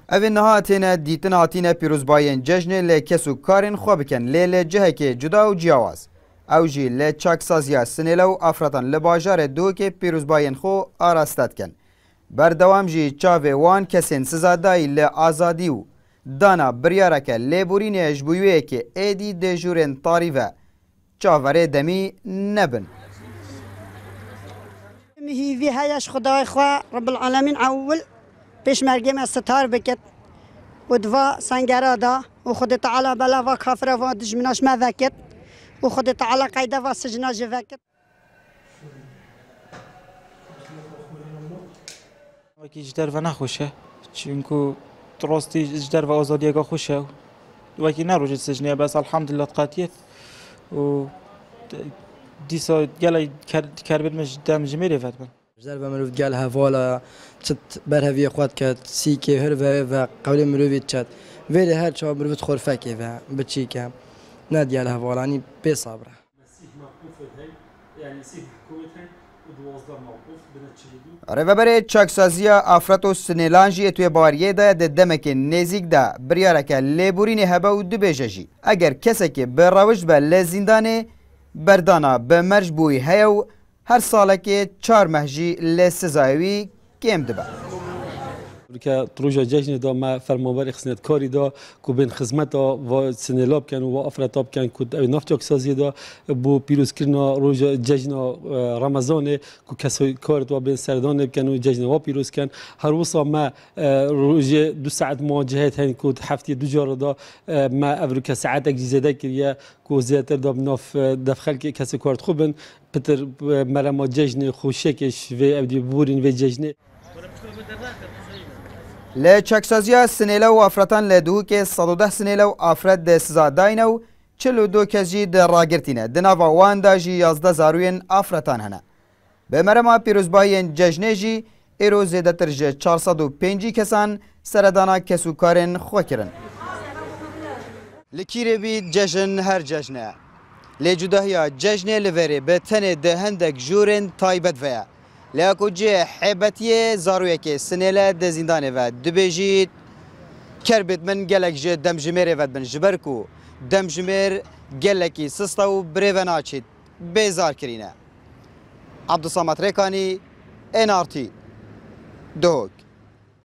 اوی نهاتین دیتن هاتین پیروزباین جشن لی کسو کارین خواه بکن لی جهک جدا و جیاواز. او جی لی چاکسازیا سنیلو افراتان لباجار دو که پیروزباین خو آراستد کن. بردوام جی چاوه وان کسین سزادای لی آزادی و دانا بریارک لی بورین اجبویوه که ایدی دجورن طاریوه چاوره دمی نبن. هی وی هایش خدای خواه رب العالمین اول پیش مرگم استار بکت و دوا سنگرادا و خود تعالی بلا و کافر و دجمناش ما وکت و خود تعالی قیده و سجنا جوکت. وکی جدر و نخوشه چونکو درستی جدر و آزادی اگه خوشه وکی نروج سجنیه بس الحمدلله تقاتیت و دیسا گله کربت مش دم جمیره فت بن. جدر و مروف گل هوالا چت برهوی خود کرد سیکه هر و قولی مروفی چت ولی هر چه مروفت خورفکه و بچی که ندیال هوالا یعنی بی صبره. رهبر چاکسازیا افراد و سنیلانجی توی باریه ده دمک نزیک ده بریارک لیبورین هبه و دو بیجی. اگر کسی که به روش به لزیندانه بردانا به مرج بوی هیو هر ساله که 4 مهجی لسزایوی کم دبه. که تروجا جشن دا ما فرمانبر خدمت کاری دا کو بین خدمت و سنلاب کن و افراتاب کن کو نفت سازی دا بو پیروز کردن روز جشن رمضان کو کسای کار تو بین سردان کن و جشن و پیروز کن هر وصا ما روز 2 ساعت مواجهت هن کو هفته 2 جار دا ما افریقا ساعت اجازه کریه کو زیاتر دا نف دفخل کسای کار خوبن پتر مرا جشن خوشکش و ابدی بورین و جشن لی چاکسازیا سنیلو و افراتان لدوه که 110 سنیلو افراد ده سزاداینو 42 کسی ده راگرتینه دناوا وان دا جی 11 زاروین افراتان هنه. به مرما پیروزباین جشنه جی ایرو زیده تر جه 405 کسان سردانا کسوکارن خواه کرن. لکیره بی جشن هر جشنه. لی جداهیا جشنه لوری به تنه ده هندک جورن تایبت ویا. لیاکو جه حیبتیه زارویه که سنیله ده زندانه و دبیجید کربت من گلک جه دمجمیر ود بن جبرکو دمجمیر گلکی سستا و بریو ناچید بیزار کرینه. عبدالصمد ریکانی NRT دوک